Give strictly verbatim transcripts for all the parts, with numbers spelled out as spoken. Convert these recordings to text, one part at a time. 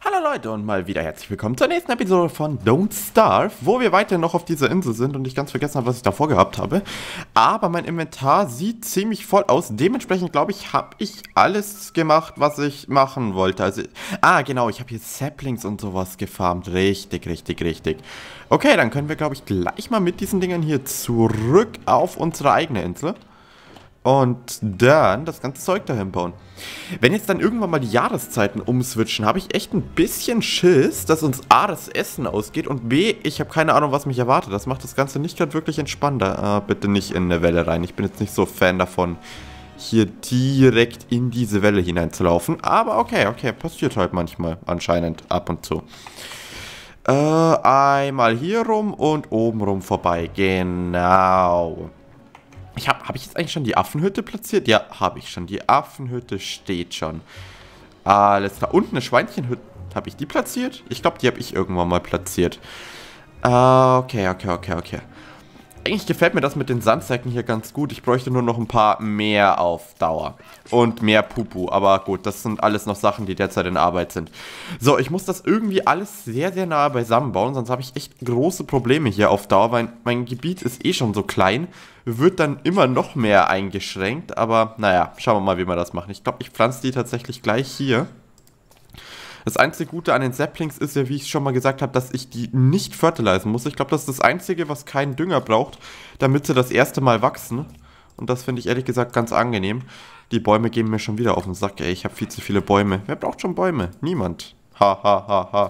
Hallo Leute und mal wieder herzlich willkommen zur nächsten Episode von Don't Starve, wo wir weiter noch auf dieser Insel sind und ich ganz vergessen habe, was ich davor gehabt habe. Aber mein Inventar sieht ziemlich voll aus. Dementsprechend glaube ich, habe ich alles gemacht, was ich machen wollte. Also, ah genau, ich habe hier Saplings und sowas gefarmt. Richtig, richtig, richtig. Okay, dann können wir glaube ich gleich mal mit diesen Dingern hier zurück auf unsere eigene Insel. Und dann das ganze Zeug dahin bauen. Wenn jetzt dann irgendwann mal die Jahreszeiten umswitchen, habe ich echt ein bisschen Schiss, dass uns A, das Essen ausgeht und B, ich habe keine Ahnung, was mich erwartet. Das macht das Ganze nicht gerade wirklich entspannter. Äh, bitte nicht in eine Welle rein. Ich bin jetzt nicht so Fan davon, hier direkt in diese Welle hineinzulaufen. Aber okay, okay, passiert halt manchmal anscheinend ab und zu. Äh, einmal hier rum und oben rum vorbei. Genau. Ich habe hab ich jetzt eigentlich schon die Affenhütte platziert? Ja, habe ich schon. Die Affenhütte steht schon. Alles klar. Und eine Schweinchenhütte. Habe ich die platziert? Ich glaube, die habe ich irgendwann mal platziert. Äh, okay, okay, okay, okay. Eigentlich gefällt mir das mit den Sandsäcken hier ganz gut. Ich bräuchte nur noch ein paar mehr auf Dauer. Und mehr Pupu. Aber gut, das sind alles noch Sachen, die derzeit in Arbeit sind. So, ich muss das irgendwie alles sehr, sehr nah beisammen bauen. Sonst habe ich echt große Probleme hier auf Dauer. Weil mein Gebiet ist eh schon so klein. Wird dann immer noch mehr eingeschränkt. Aber naja, schauen wir mal, wie wir das machen. Ich glaube, ich pflanze die tatsächlich gleich hier. Das einzige Gute an den Saplings ist ja, wie ich schon mal gesagt habe, dass ich die nicht fertilisieren muss. Ich glaube, das ist das Einzige, was keinen Dünger braucht, damit sie das erste Mal wachsen. Und das finde ich ehrlich gesagt ganz angenehm. Die Bäume gehen mir schon wieder auf den Sack, ey. Ich habe viel zu viele Bäume. Wer braucht schon Bäume? Niemand. Ha, ha, ha, ha.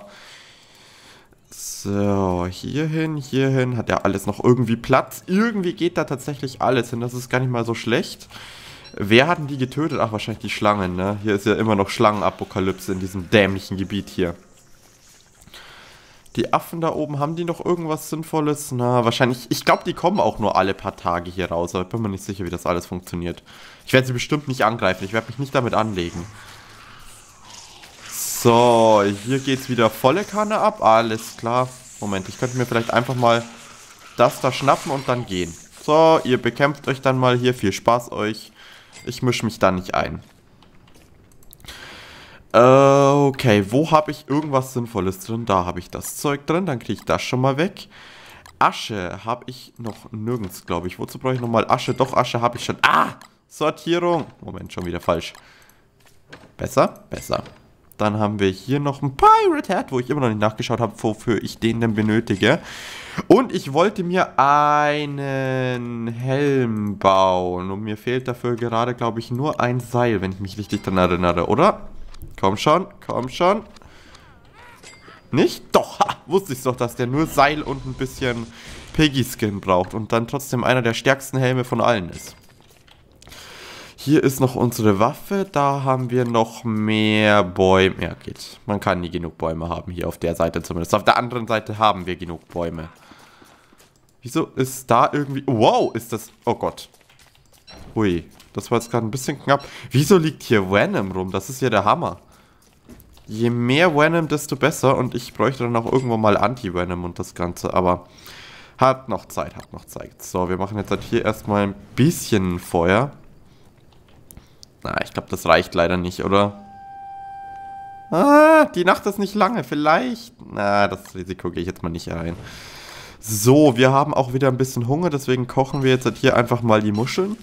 So, hierhin, hierhin. Hat ja alles noch irgendwie Platz. Irgendwie geht da tatsächlich alles hin. Das ist gar nicht mal so schlecht. Wer hat denn die getötet? Ach, wahrscheinlich die Schlangen, ne? Hier ist ja immer noch Schlangenapokalypse in diesem dämlichen Gebiet hier. Die Affen da oben, haben die noch irgendwas Sinnvolles? Na, wahrscheinlich. Ich glaube, die kommen auch nur alle paar Tage hier raus. Aber ich bin mir nicht sicher, wie das alles funktioniert. Ich werde sie bestimmt nicht angreifen. Ich werde mich nicht damit anlegen. So, hier geht's wieder volle Kanne ab. Alles klar. Moment, ich könnte mir vielleicht einfach mal das da schnappen und dann gehen. So, ihr bekämpft euch dann mal hier. Viel Spaß euch. Ich mische mich da nicht ein. Äh, okay, wo habe ich irgendwas Sinnvolles drin? Da habe ich das Zeug drin, dann kriege ich das schon mal weg. Asche habe ich noch nirgends, glaube ich. Wozu brauche ich nochmal Asche? Doch, Asche habe ich schon. Ah, Sortierung. Moment, schon wieder falsch. Besser? Besser. Dann haben wir hier noch ein Pirate Hat, wo ich immer noch nicht nachgeschaut habe, wofür ich den denn benötige. Und ich wollte mir einen Helm bauen. Und mir fehlt dafür gerade, glaube ich, nur ein Seil, wenn ich mich richtig daran erinnere, oder? Komm schon, komm schon. Nicht? Doch, ha, wusste ich doch, dass der nur Seil und ein bisschen Piggy-Skin braucht. Und dann trotzdem einer der stärksten Helme von allen ist. Hier ist noch unsere Waffe, da haben wir noch mehr Bäume. Ja, geht. Man kann nie genug Bäume haben, hier auf der Seite zumindest. Auf der anderen Seite haben wir genug Bäume. Wieso ist da irgendwie... Wow, ist das... Oh Gott. Hui, das war jetzt gerade ein bisschen knapp. Wieso liegt hier Venom rum? Das ist ja der Hammer. Je mehr Venom, desto besser. Und ich bräuchte dann auch irgendwo mal Anti-Venom und das Ganze, aber... Hat noch Zeit, hat noch Zeit. So, wir machen jetzt halt hier erstmal ein bisschen Feuer. Na, ich glaube, das reicht leider nicht, oder? Ah, die Nacht ist nicht lange. Vielleicht... Na, das Risiko gehe ich jetzt mal nicht rein. So, wir haben auch wieder ein bisschen Hunger, deswegen kochen wir jetzt hier einfach mal die Muscheln.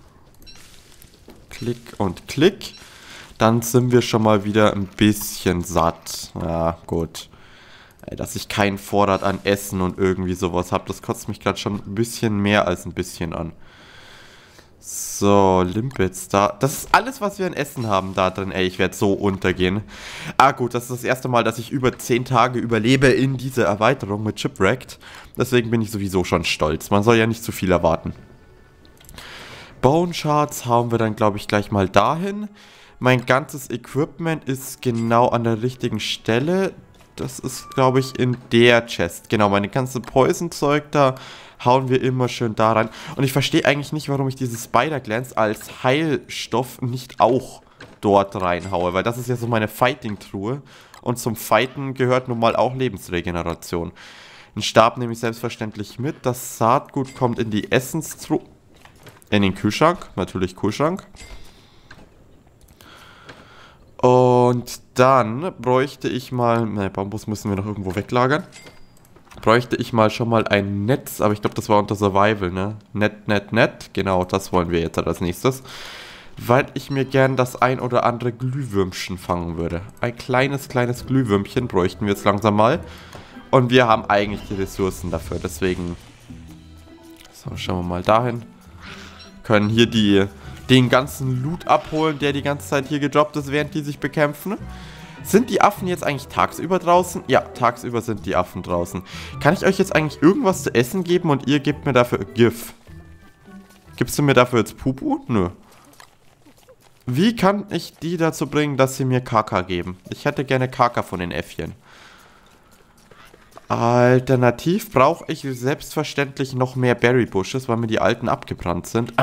Klick und klick. Dann sind wir schon mal wieder ein bisschen satt. Ja, gut. Dass ich keinen Vorrat an Essen und irgendwie sowas habe, das kotzt mich gerade schon ein bisschen mehr als ein bisschen an. So, Limpets da. Das ist alles, was wir an Essen haben da drin. Ey, ich werde so untergehen. Ah gut, das ist das erste Mal, dass ich über zehn Tage überlebe in dieser Erweiterung mit Shipwrecked. Deswegen bin ich sowieso schon stolz. Man soll ja nicht zu viel erwarten. Bone Shards hauen wir dann, glaube ich, gleich mal dahin. Mein ganzes Equipment ist genau an der richtigen Stelle. Das ist, glaube ich, in der Chest. Genau, meine ganze Poison-Zeug da hauen wir immer schön da rein. Und ich verstehe eigentlich nicht, warum ich diese Spider-Glance als Heilstoff nicht auch dort reinhaue. Weil das ist ja so meine Fighting-Truhe. Und zum Fighten gehört nun mal auch Lebensregeneration. Den Stab nehme ich selbstverständlich mit. Das Saatgut kommt in die Essenstruhe. In den Kühlschrank. Natürlich Kühlschrank. Und dann bräuchte ich mal... Ne, Bambus müssen wir noch irgendwo weglagern. Bräuchte ich mal schon mal ein Netz, aber ich glaube, das war unter Survival, ne? Net, net, net. Genau, das wollen wir jetzt als nächstes. Weil ich mir gern das ein oder andere Glühwürmchen fangen würde. Ein kleines, kleines Glühwürmchen bräuchten wir jetzt langsam mal. Und wir haben eigentlich die Ressourcen dafür, deswegen... So, schauen wir mal dahin. Können hier die, den ganzen Loot abholen, der die ganze Zeit hier gedroppt ist, während die sich bekämpfen. Sind die Affen jetzt eigentlich tagsüber draußen? Ja, tagsüber sind die Affen draußen. Kann ich euch jetzt eigentlich irgendwas zu essen geben und ihr gebt mir dafür GIF? Gibst du mir dafür jetzt Pupu? Nö. Wie kann ich die dazu bringen, dass sie mir Kaka geben? Ich hätte gerne Kaka von den Äffchen. Alternativ brauche ich selbstverständlich noch mehr Berry Bushes, weil mir die alten abgebrannt sind.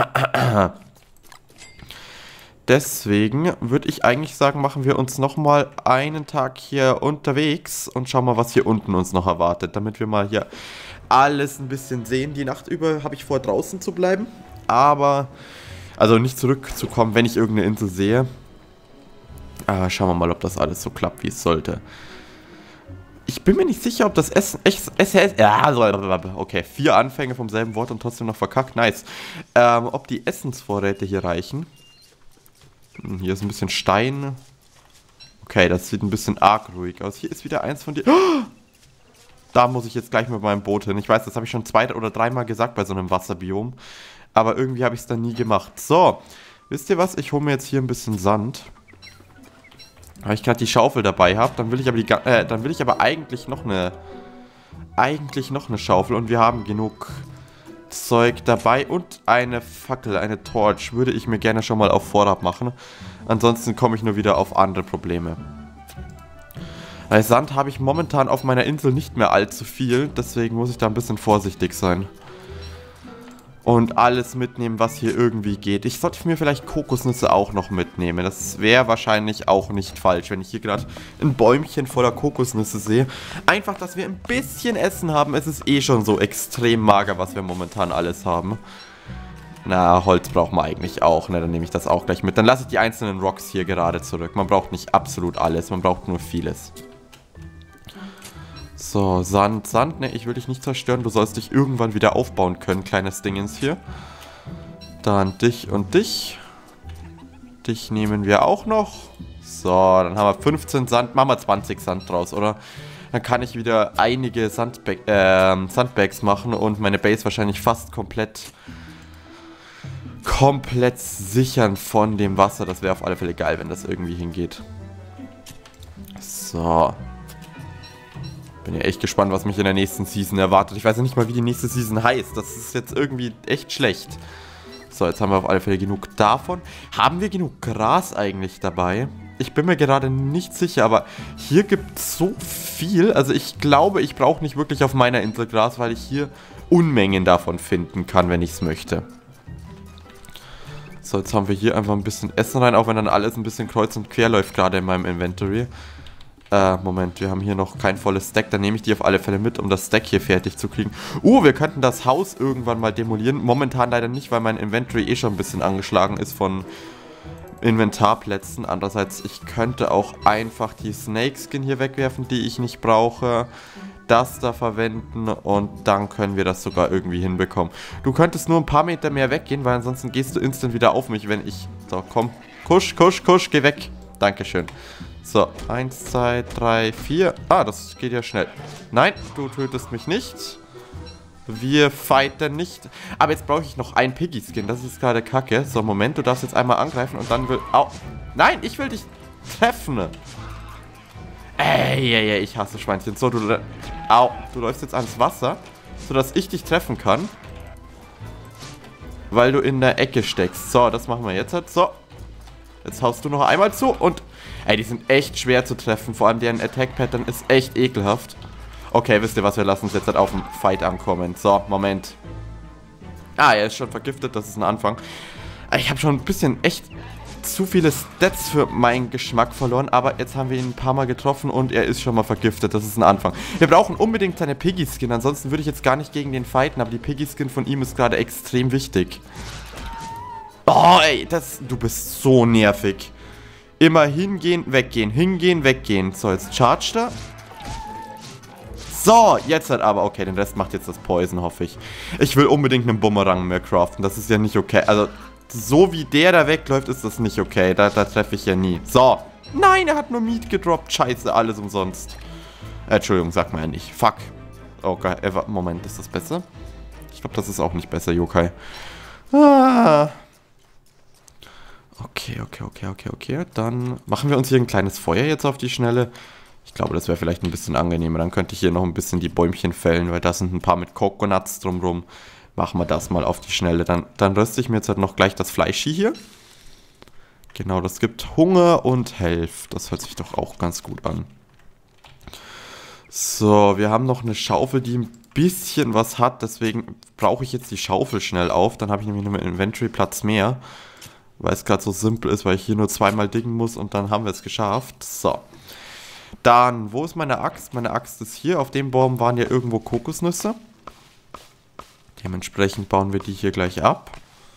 Deswegen würde ich eigentlich sagen, machen wir uns nochmal einen Tag hier unterwegs und schauen mal, was hier unten uns noch erwartet, damit wir mal hier alles ein bisschen sehen. Die Nacht über habe ich vor, draußen zu bleiben, aber, also nicht zurückzukommen, wenn ich irgendeine Insel sehe. Aber schauen wir mal, ob das alles so klappt, wie es sollte. Ich bin mir nicht sicher, ob das Essen... Echt, Essen... Ja, okay, vier Anfänge vom selben Wort und trotzdem noch verkackt. Nice. Ähm, ob die Essensvorräte hier reichen. Hm, hier ist ein bisschen Stein. Okay, das sieht ein bisschen arg ruhig aus. Hier ist wieder eins von dir... Oh! Da muss ich jetzt gleich mit meinem Boot hin. Ich weiß, das habe ich schon zwei oder dreimal gesagt bei so einem Wasserbiom. Aber irgendwie habe ich es dann nie gemacht. So, wisst ihr was? Ich hole mir jetzt hier ein bisschen Sand. Weil ich gerade die Schaufel dabei habe, dann will ich aber die, äh, dann will ich aber eigentlich noch eine, eigentlich noch eine Schaufel und wir haben genug Zeug dabei und eine Fackel, eine Torch würde ich mir gerne schon mal auf Vorrat machen. Ansonsten komme ich nur wieder auf andere Probleme. Bei Sand habe ich momentan auf meiner Insel nicht mehr allzu viel, deswegen muss ich da ein bisschen vorsichtig sein. Und alles mitnehmen, was hier irgendwie geht. Ich sollte mir vielleicht Kokosnüsse auch noch mitnehmen. Das wäre wahrscheinlich auch nicht falsch, wenn ich hier gerade ein Bäumchen voller Kokosnüsse sehe. Einfach, dass wir ein bisschen Essen haben. Es ist eh schon so extrem mager, was wir momentan alles haben. Na, Holz braucht man eigentlich auch. Ne, dann nehme ich das auch gleich mit. Dann lasse ich die einzelnen Rocks hier gerade zurück. Man braucht nicht absolut alles, man braucht nur vieles. So, Sand, Sand, ne, ich will dich nicht zerstören, du sollst dich irgendwann wieder aufbauen können, kleines Dingens hier. Dann dich und dich. Dich nehmen wir auch noch. So, dann haben wir fünfzehn Sand, machen wir zwanzig Sand draus, oder? Dann kann ich wieder einige Sandbag äh, Sandbags machen und meine Base wahrscheinlich fast komplett, komplett sichern von dem Wasser. Das wäre auf alle Fälle geil, wenn das irgendwie hingeht. So. Bin ja echt gespannt, was mich in der nächsten Season erwartet. Ich weiß ja nicht mal, wie die nächste Season heißt. Das ist jetzt irgendwie echt schlecht. So, jetzt haben wir auf alle Fälle genug davon. Haben wir genug Gras eigentlich dabei? Ich bin mir gerade nicht sicher, aber hier gibt es so viel. Also ich glaube, ich brauche nicht wirklich auf meiner Insel Gras, weil ich hier Unmengen davon finden kann, wenn ich es möchte. So, jetzt haben wir hier einfach ein bisschen Essen rein, auch wenn dann alles ein bisschen kreuz und quer läuft, gerade in meinem Inventory. Äh, Moment, wir haben hier noch kein volles Stack. Dann nehme ich die auf alle Fälle mit, um das Stack hier fertig zu kriegen. Uh, wir könnten das Haus irgendwann mal demolieren. Momentan leider nicht, weil mein Inventory eh schon ein bisschen angeschlagen ist von Inventarplätzen. Andererseits, ich könnte auch einfach die Snakeskin hier wegwerfen, die ich nicht brauche. Das da verwenden und dann können wir das sogar irgendwie hinbekommen. Du könntest nur ein paar Meter mehr weggehen, weil ansonsten gehst du instant wieder auf mich, wenn ich... So, komm. Kusch, kusch, kusch, geh weg. Dankeschön. So, eins, zwei, drei, vier. Ah, das geht ja schnell. Nein, du tötest mich nicht. Wir fighten nicht. Aber jetzt brauche ich noch ein Piggy-Skin. Das ist gerade kacke. So, Moment, du darfst jetzt einmal angreifen und dann will... Au. Nein, ich will dich treffen. Ey, ey, ey, ich hasse Schweinchen. So, du... Au, du läufst jetzt ans Wasser, sodass ich dich treffen kann. Weil du in der Ecke steckst. So, das machen wir jetzt halt. So. Jetzt haust du noch einmal zu und... Ey, die sind echt schwer zu treffen. Vor allem deren Attack-Pattern ist echt ekelhaft. Okay, wisst ihr was? Wir lassen uns jetzt halt auf den Fight ankommen. So, Moment. Ah, er ist schon vergiftet. Das ist ein Anfang. Ich habe schon ein bisschen echt zu viele Stats für meinen Geschmack verloren. Aber jetzt haben wir ihn ein paar Mal getroffen und er ist schon mal vergiftet. Das ist ein Anfang. Wir brauchen unbedingt seine Piggy-Skin. Ansonsten würde ich jetzt gar nicht gegen den fighten. Aber die Piggy-Skin von ihm ist gerade extrem wichtig. Oh, ey, das... Du bist so nervig. Immer hingehen, weggehen, hingehen, weggehen. So, jetzt charge da. So, jetzt halt aber, okay, den Rest macht jetzt das Poison, hoffe ich. Ich will unbedingt einen Bumerang mehr craften, das ist ja nicht okay. Also, so wie der da wegläuft, ist das nicht okay. Da, da treffe ich ja nie. So. Nein, er hat nur Meat gedroppt. Scheiße, alles umsonst. Äh, Entschuldigung, sag mal ja nicht. Fuck. Okay, Moment, ist das besser? Ich glaube, das ist auch nicht besser, Yokai. Ah. Okay, okay, okay, okay, okay. Dann machen wir uns hier ein kleines Feuer jetzt auf die Schnelle. Ich glaube, das wäre vielleicht ein bisschen angenehmer. Dann könnte ich hier noch ein bisschen die Bäumchen fällen, weil da sind ein paar mit Coconuts drumrum. Machen wir das mal auf die Schnelle. Dann, dann röste ich mir jetzt halt noch gleich das Fleisch hier. Genau, das gibt Hunger und Health. Das hört sich doch auch ganz gut an. So, wir haben noch eine Schaufel, die ein bisschen was hat. Deswegen brauche ich jetzt die Schaufel schnell auf. Dann habe ich nämlich noch einen Inventory-Platz mehr. Weil es gerade so simpel ist, weil ich hier nur zweimal diggen muss und dann haben wir es geschafft. So. Dann, wo ist meine Axt? Meine Axt ist hier. Auf dem Baum waren ja irgendwo Kokosnüsse. Dementsprechend bauen wir die hier gleich ab.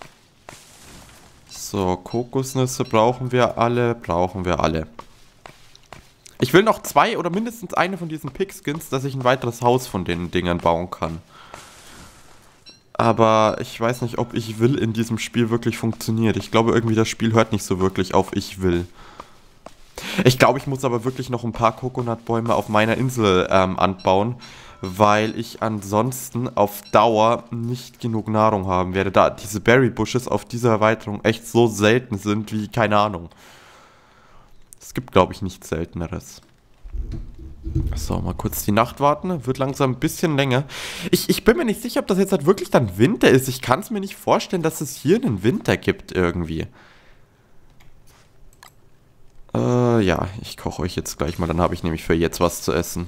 So, Kokosnüsse brauchen wir alle. Brauchen wir alle. Ich will noch zwei oder mindestens eine von diesen Pigskins, dass ich ein weiteres Haus von den Dingern bauen kann. Aber ich weiß nicht, ob ich will in diesem Spiel wirklich funktioniert. Ich glaube irgendwie, das Spiel hört nicht so wirklich auf ich will. Ich glaube, ich muss aber wirklich noch ein paar Coconut-Bäume auf meiner Insel ähm, anbauen, weil ich ansonsten auf Dauer nicht genug Nahrung haben werde, da diese Berry-Bushes auf dieser Erweiterung echt so selten sind wie, keine Ahnung. Es gibt, glaube ich, nichts Selteneres. So, mal kurz die Nacht warten. Wird langsam ein bisschen länger. Ich, ich bin mir nicht sicher, ob das jetzt halt wirklich dann Winter ist. Ich kann es mir nicht vorstellen, dass es hier einen Winter gibt irgendwie. Äh, ja, ich koche euch jetzt gleich mal. Dann habe ich nämlich für jetzt was zu essen.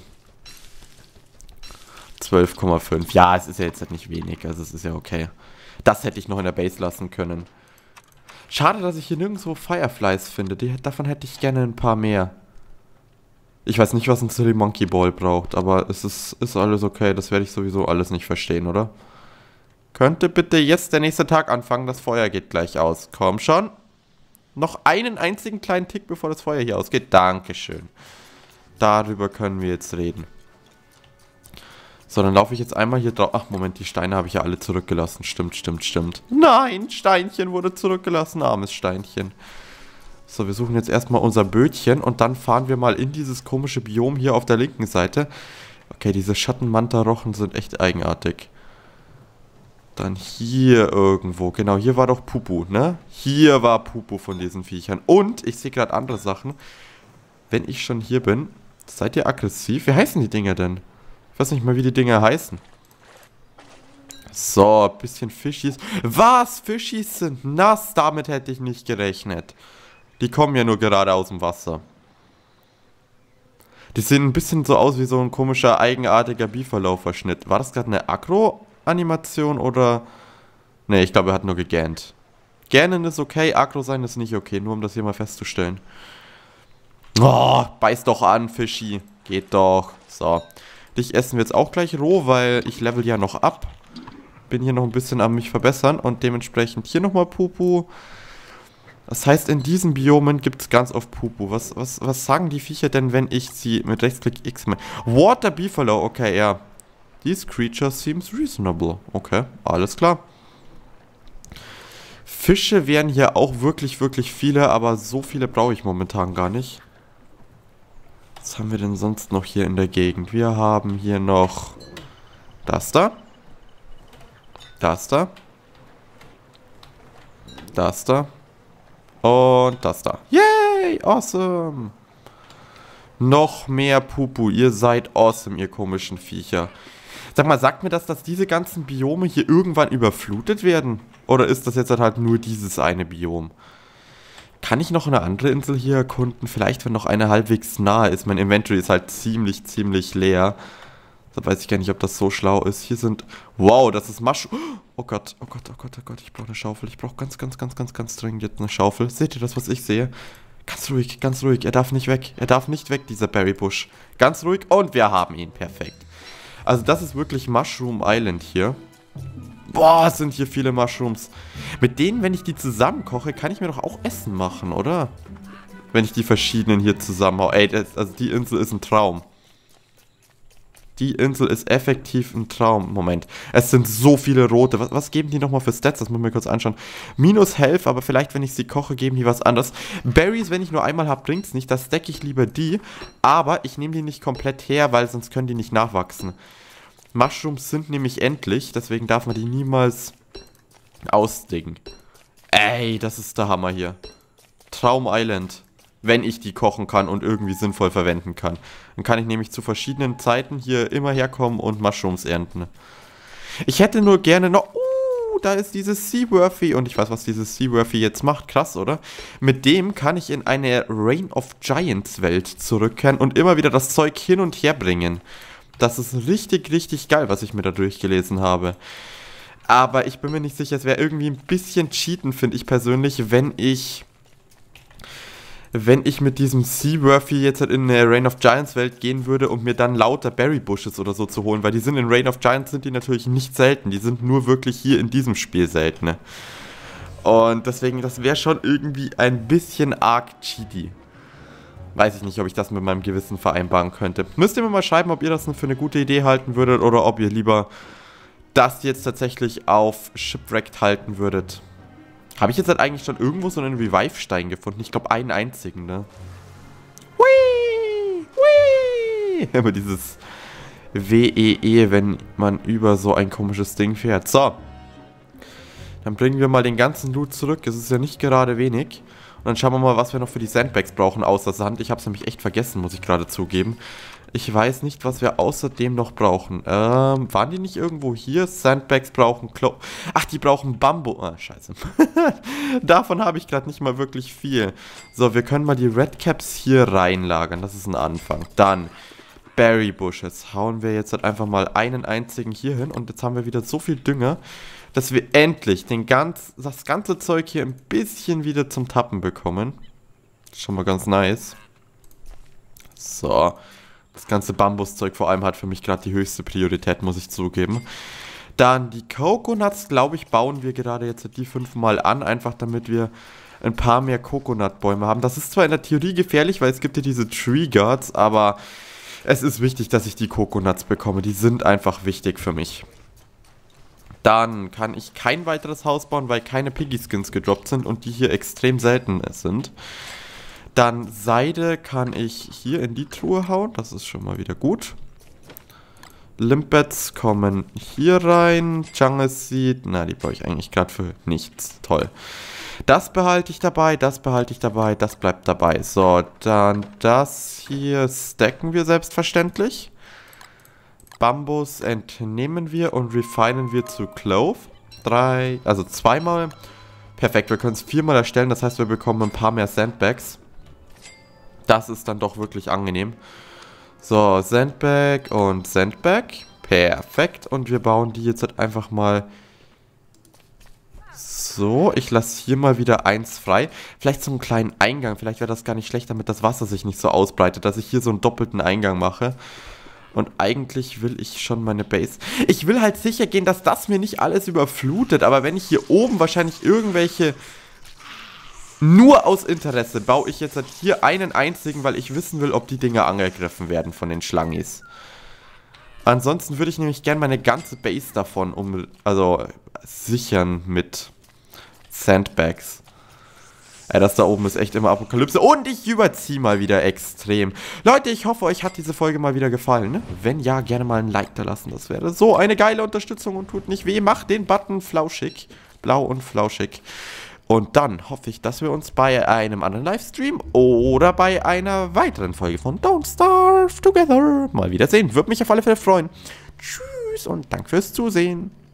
zwölf Komma fünf. Ja, es ist ja jetzt halt nicht wenig. Also es ist ja okay. Das hätte ich noch in der Base lassen können. Schade, dass ich hier nirgendwo Fireflies finde. Die, davon hätte ich gerne ein paar mehr. Ich weiß nicht, was ein Silly Monkey Ball braucht, aber es ist, ist alles okay. Das werde ich sowieso alles nicht verstehen, oder? Könnte bitte jetzt der nächste Tag anfangen? Das Feuer geht gleich aus. Komm schon. Noch einen einzigen kleinen Tick, bevor das Feuer hier ausgeht. Dankeschön. Darüber können wir jetzt reden. So, dann laufe ich jetzt einmal hier drauf. Ach, Moment, die Steine habe ich ja alle zurückgelassen. Stimmt, stimmt, stimmt. Nein, Steinchen wurde zurückgelassen. Armes Steinchen. So, wir suchen jetzt erstmal unser Bötchen und dann fahren wir mal in dieses komische Biom hier auf der linken Seite. Okay, diese Schattenmanta-Rochen sind echt eigenartig. Dann hier irgendwo. Genau, hier war doch Pupu, ne? Hier war Pupu von diesen Viechern. Und ich sehe gerade andere Sachen. Wenn ich schon hier bin, seid ihr aggressiv? Wie heißen die Dinger denn? Ich weiß nicht mal, wie die Dinger heißen. So, ein bisschen Fischis. Was? Fischis sind nass? Damit hätte ich nicht gerechnet. Die kommen ja nur gerade aus dem Wasser. Die sehen ein bisschen so aus wie so ein komischer, eigenartiger Bieferlauferschnitt. War das gerade eine Aggro-Animation oder... Ne, ich glaube, er hat nur gegähnt. Gähnen ist okay, Aggro sein ist nicht okay. Nur um das hier mal festzustellen. Oh, beiß doch an, Fischi. Geht doch. So. Dich essen wir jetzt auch gleich roh, weil ich level ja noch ab. Bin hier noch ein bisschen am mich verbessern und dementsprechend hier nochmal Pupu. Das heißt, in diesen Biomen gibt es ganz oft Pupu. Was, was, was sagen die Viecher denn, wenn ich sie mit Rechtsklick X mache? Water Beefalo, okay, ja. These creature seems reasonable. Okay, alles klar. Fische wären hier auch wirklich, wirklich viele, aber so viele brauche ich momentan gar nicht. Was haben wir denn sonst noch hier in der Gegend? Wir haben hier noch das da. Das da. Das da. Und das da. Yay! Awesome! Noch mehr Pupu. Ihr seid awesome, ihr komischen Viecher. Sag mal, sagt mir das, dass diese ganzen Biome hier irgendwann überflutet werden? Oder ist das jetzt halt nur dieses eine Biom? Kann ich noch eine andere Insel hier erkunden? Vielleicht, wenn noch eine halbwegs nahe ist. Mein Inventory ist halt ziemlich, ziemlich leer. Da weiß ich gar nicht, ob das so schlau ist. Hier sind... Wow, das ist Mushroom. Oh Gott, oh Gott, oh Gott, oh Gott. Ich brauche eine Schaufel. Ich brauche ganz, ganz, ganz, ganz, ganz dringend jetzt eine Schaufel. Seht ihr das, was ich sehe? Ganz ruhig, ganz ruhig. Er darf nicht weg. Er darf nicht weg, dieser Berrybusch. Ganz ruhig. Und wir haben ihn. Perfekt. Also das ist wirklich Mushroom Island hier. Boah, es sind hier viele Mushrooms. Mit denen, wenn ich die zusammen koche, kann ich mir doch auch Essen machen, oder? Wenn ich die verschiedenen hier zusammenhau. Ey, das, also die Insel ist ein Traum. Die Insel ist effektiv ein Traum. Moment. Es sind so viele rote. Was, was geben die nochmal für Stats? Das muss ich mir kurz anschauen. Minus Health, aber vielleicht, wenn ich sie koche, geben die was anderes. Berries, wenn ich nur einmal habe, bringt es nicht. Das stacke ich lieber die. Aber ich nehme die nicht komplett her, weil sonst können die nicht nachwachsen. Mushrooms sind nämlich endlich. Deswegen darf man die niemals ausdicken. Ey, das ist der Hammer hier. Traum Island. Wenn ich die kochen kann und irgendwie sinnvoll verwenden kann. Dann kann ich nämlich zu verschiedenen Zeiten hier immer herkommen und Mushrooms ernten. Ich hätte nur gerne noch... Uh, da ist dieses Seaworthy. Und ich weiß, was dieses Seaworthy jetzt macht. Krass, oder? Mit dem kann ich in eine Reign of Giants Welt zurückkehren und immer wieder das Zeug hin und her bringen. Das ist richtig, richtig geil, was ich mir da durchgelesen habe. Aber ich bin mir nicht sicher, es wäre irgendwie ein bisschen cheaten, finde ich persönlich, wenn ich... Wenn ich mit diesem Seaworthy jetzt halt in eine Reign of Giants Welt gehen würde, um mir dann lauter Berry Bushes oder so zu holen, weil die sind in Reign of Giants sind die natürlich nicht selten, die sind nur wirklich hier in diesem Spiel selten. Ne? Und deswegen, das wäre schon irgendwie ein bisschen arg cheaty. Weiß ich nicht, ob ich das mit meinem Gewissen vereinbaren könnte. Müsst ihr mir mal schreiben, ob ihr das für eine gute Idee halten würdet oder ob ihr lieber das jetzt tatsächlich auf Shipwrecked halten würdet. Habe ich jetzt halt eigentlich schon irgendwo so einen Revive-Stein gefunden? Ich glaube, einen einzigen, ne? Whee! Whee! Immer dieses W E E, wenn man über so ein komisches Ding fährt. So. Dann bringen wir mal den ganzen Loot zurück. Es ist ja nicht gerade wenig. Und dann schauen wir mal, was wir noch für die Sandbags brauchen, außer Sand. Ich habe es nämlich echt vergessen, muss ich gerade zugeben. Ich weiß nicht, was wir außerdem noch brauchen. Ähm, waren die nicht irgendwo hier? Sandbags brauchen Klo... Ach, die brauchen Bambu... Ah, scheiße. Davon habe ich gerade nicht mal wirklich viel. So, wir können mal die Redcaps hier reinlagern. Das ist ein Anfang. Dann Berry Bushes. Hauen wir jetzt halt einfach mal einen einzigen hier hin. Und jetzt haben wir wieder so viel Dünger, dass wir endlich den ganz, das ganze Zeug hier ein bisschen wieder zum Tappen bekommen. Schon mal ganz nice. So. Das ganze Bambuszeug vor allem hat für mich gerade die höchste Priorität, muss ich zugeben. Dann die Coconuts, glaube ich, bauen wir gerade jetzt die fünfmal an, einfach damit wir ein paar mehr Coconut-Bäume haben. Das ist zwar in der Theorie gefährlich, weil es gibt ja diese Tree Guards, aber es ist wichtig, dass ich die Coconuts bekomme. Die sind einfach wichtig für mich. Dann kann ich kein weiteres Haus bauen, weil keine Piggy-Skins gedroppt sind und die hier extrem selten sind. Dann Seide kann ich hier in die Truhe hauen. Das ist schon mal wieder gut. Limpets kommen hier rein. Jungle Seed. Na, die brauche ich eigentlich gerade für nichts. Toll. Das behalte ich dabei. Das behalte ich dabei. Das bleibt dabei. So, dann das hier stacken wir selbstverständlich. Bambus entnehmen wir und refinen wir zu Clove. Drei, also zweimal. Perfekt, wir können es viermal erstellen. Das heißt, wir bekommen ein paar mehr Sandbags. Das ist dann doch wirklich angenehm. So, Sandbag und Sandbag. Perfekt. Und wir bauen die jetzt halt einfach mal so. Ich lasse hier mal wieder eins frei. Vielleicht so einen kleinen Eingang. Vielleicht wäre das gar nicht schlecht, damit das Wasser sich nicht so ausbreitet, dass ich hier so einen doppelten Eingang mache. Und eigentlich will ich schon meine Base... Ich will halt sicher gehen, dass das mir nicht alles überflutet. Aber wenn ich hier oben wahrscheinlich irgendwelche... Nur aus Interesse baue ich jetzt halt hier einen einzigen, weil ich wissen will, ob die Dinger angegriffen werden von den Schlangis. Ansonsten würde ich nämlich gerne meine ganze Base davon um, also sichern mit Sandbags. Ey, das da oben ist echt immer Apokalypse. Und ich überziehe mal wieder extrem. Leute, ich hoffe, euch hat diese Folge mal wieder gefallen. Ne? Wenn ja, gerne mal ein Like da lassen. Das wäre so eine geile Unterstützung und tut nicht weh. Macht den Button flauschig. Blau und flauschig. Und dann hoffe ich, dass wir uns bei einem anderen Livestream oder bei einer weiteren Folge von Don't Starve Together mal wiedersehen. Würde mich auf alle Fälle freuen. Tschüss und danke fürs Zusehen.